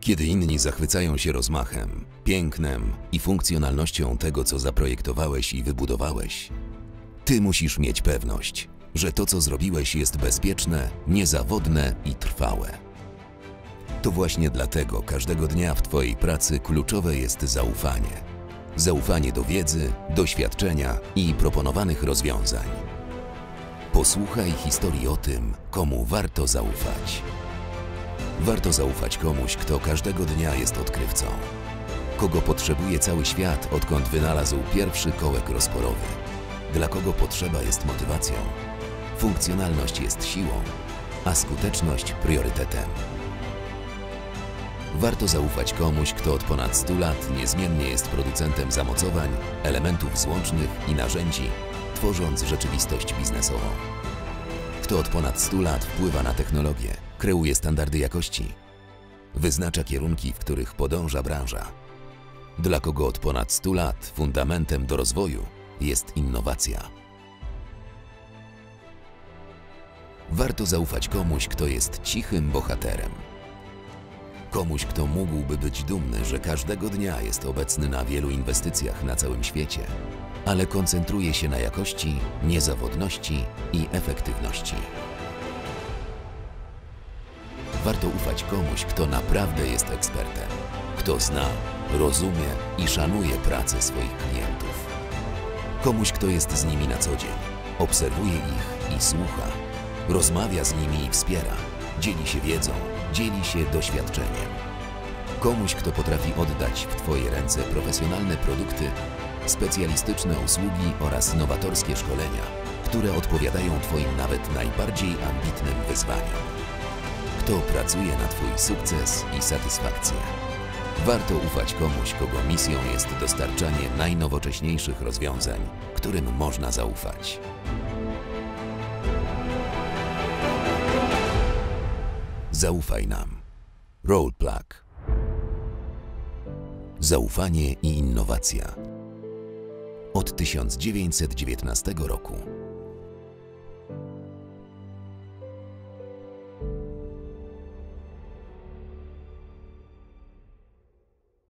Kiedy inni zachwycają się rozmachem, pięknem i funkcjonalnością tego, co zaprojektowałeś i wybudowałeś, ty musisz mieć pewność, że to, co zrobiłeś, jest bezpieczne, niezawodne i trwałe. To właśnie dlatego każdego dnia w twojej pracy kluczowe jest zaufanie. Zaufanie do wiedzy, doświadczenia i proponowanych rozwiązań. Posłuchaj historii o tym, komu warto zaufać. Warto zaufać komuś, kto każdego dnia jest odkrywcą. Kogo potrzebuje cały świat, odkąd wynalazł pierwszy kołek rozporowy. Dla kogo potrzeba jest motywacją. Funkcjonalność jest siłą, a skuteczność priorytetem. Warto zaufać komuś, kto od ponad 100 lat niezmiennie jest producentem zamocowań, elementów złącznych i narzędzi, tworząc rzeczywistość biznesową. Kto od ponad 100 lat wpływa na technologię, kreuje standardy jakości, wyznacza kierunki, w których podąża branża. Dla kogo od ponad 100 lat fundamentem do rozwoju jest innowacja. Warto zaufać komuś, kto jest cichym bohaterem. Komuś, kto mógłby być dumny, że każdego dnia jest obecny na wielu inwestycjach na całym świecie, ale koncentruje się na jakości, niezawodności i efektywności. Warto ufać komuś, kto naprawdę jest ekspertem, kto zna, rozumie i szanuje pracę swoich klientów. Komuś, kto jest z nimi na co dzień, obserwuje ich i słucha, rozmawia z nimi i wspiera, dzieli się wiedzą, dzieli się doświadczeniem. Komuś, kto potrafi oddać w twoje ręce profesjonalne produkty, specjalistyczne usługi oraz nowatorskie szkolenia, które odpowiadają twoim nawet najbardziej ambitnym wyzwaniom. Kto pracuje na twój sukces i satysfakcję. Warto ufać komuś, kogo misją jest dostarczanie najnowocześniejszych rozwiązań, którym można zaufać. Zaufaj nam. Rollplug. Zaufanie i innowacja. Od 1919 roku.